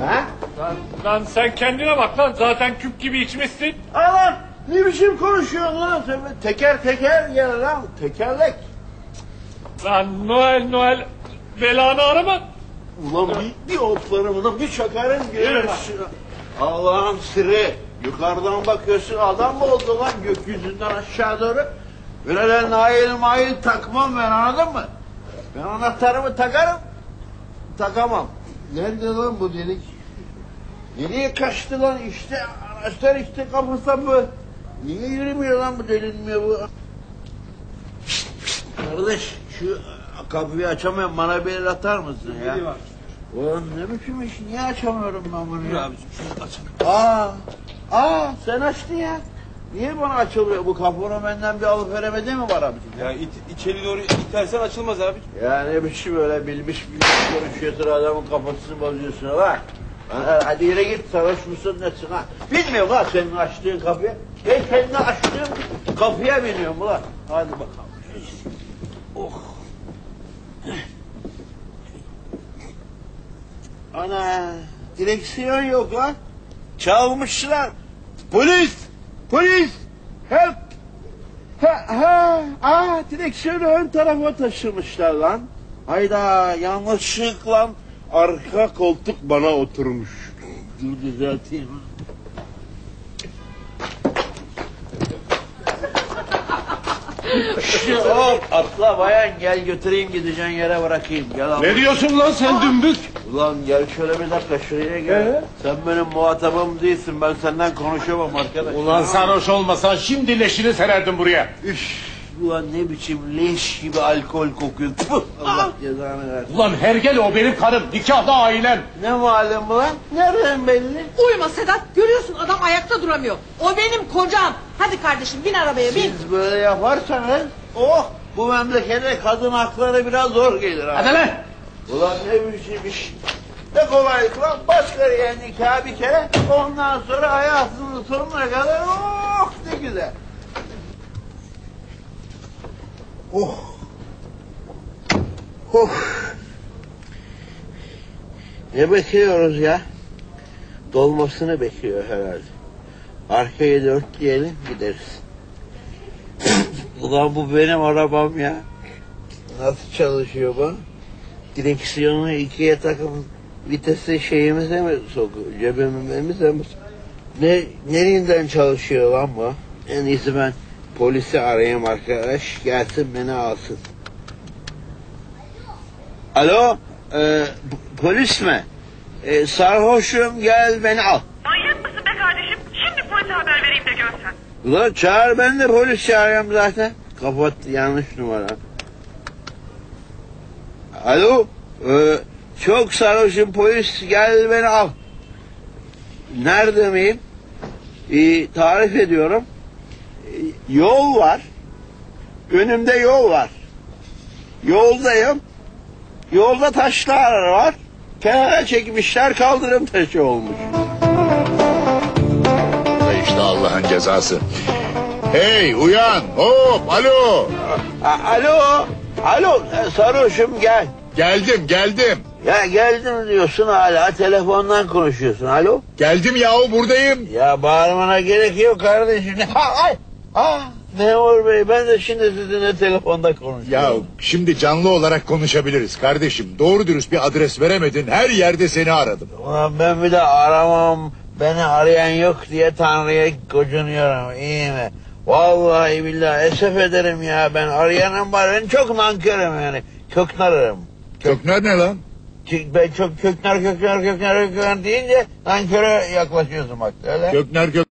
Ha? Lan sen kendine bak lan, zaten küp gibi içmişsin. Lan ne biçim konuşuyorsun lan sen? Teker teker gel lan, tekerlek. Lan Noel belanı arama. Ulan bir otlarımı da bir çakarım görürsün. Allah'ın sırrı. Yukarıdan bakıyorsun, adam mı oldu lan gökyüzünden aşağı doğru? Böyle nail takmam ben, anladın mı? Ben anahtarımı takarım, takamam. Nerede lan bu delik? Nereye kaçtı lan? İşte anahtar, işte kapısı bu. Niye yürümüyor lan bu, delinmiyor bu? Kardeş şu kapıyı açamıyorum, bana bir el atar mısın ya? Ulan ne biçim iş, niye açamıyorum ben bunu ya? Sen açtın ya. Niye bana açılıyor bu kapı? Onu benden bir alıp veremedi mi var abicim? Ya içeri doğru itersen açılmaz abi. Ya ne biçim öyle bilmiş konuşuyorsun, adamın kafasını bozuyorsun ha. Hadi yere git, sarhoş musun nesin ha? Bilmiyorum ha senin açtığın kapıya. Ben kendi açtığım kapıya biniyorum ulan. Hadi bakalım. Oh. Ana, direksiyon yok lan. Çalmışlar. Polis. Help. Direksiyonu ön tarafa taşımışlar lan. Hayda, yanlışlıkla arka koltuk bana oturmuş. Dur düzelteyim. Hop atla bayan, gel götüreyim, gideceğin yere bırakayım. Gel abi. Ne diyorsun lan sen dümbük? Ulan gel şöyle bir dakika şuraya gel. Sen benim muhatabım değilsin, ben senden konuşamam arkadaş. Ulan sarhoş olmasan şimdi leşini sererdin buraya. Üf, ulan ne biçim leş gibi alkol kokuyor. Puh, Allah cezanı versin. Ulan hergele o benim karım, nikahlı ailem. Ne malum bu lan? Nereden belli? Uyuma Sedat, görüyorsun adam ayakta duramıyor. O benim kocam. Hadi kardeşim bin arabaya bin. Siz böyle yaparsanız, bu memlekete kadın hakları biraz zor gelir abi. Hadi lan. Ulan ne biçim iş. Ne kolaylık lan, baş karıya nikah bir kere, ondan sonra hayatının sonuna kadar ne güzel. Ne bekliyoruz ya? Dolmasını bekliyor herhalde. Arkaya dörtleyelim gideriz. Ulan bu benim arabam ya. Nasıl çalışıyor bu? Direksiyonu ikiye takıp vitesi şeyimize mi sokuyor? Cebimize mi? Nereden çalışıyor lan bu? En iyisi ben polisi arayayım arkadaş. Gelsin beni alsın. Alo? Polis mi? Sarhoşum, gel beni al. Manyak mısın be kardeşim? Şimdi polise haber vereyim de görsen. Ulan çağır, ben de polis çağırıyorum zaten. Kapat, yanlış numara. Alo? Çok sarhoşum, polis gel beni al. Nerede miyim? Tarif ediyorum. Yol var. Önümde yol var. Yoldayım. Yolda taşlar var. Kenara çekmişler, kaldırım taşı olmuş. İşte Allah'ın cezası. Hey uyan, hop, alo. Alo, sarhoşum gel. Geldim. Ya geldim diyorsun, hala telefondan konuşuyorsun. Alo? Geldim yahu, buradayım. Ya bağırmana gerek yok kardeşim. Memur bey, ben de şimdi sizinle telefonda konuşuyorum. Ya şimdi canlı olarak konuşabiliriz kardeşim. Doğru dürüst bir adres veremedin, her yerde seni aradım. Ulan ben bir de aramam, beni arayan yok diye Tanrı'ya gocunuyorum, iyi mi? Vallahi billahi esef ederim ya, ben arayanım var, ben çok nankörüm yani. Köknarım. Kökner ne lan? Ben çok köknar deyince nanköre yaklaşıyorsun bak, öyle. Kökner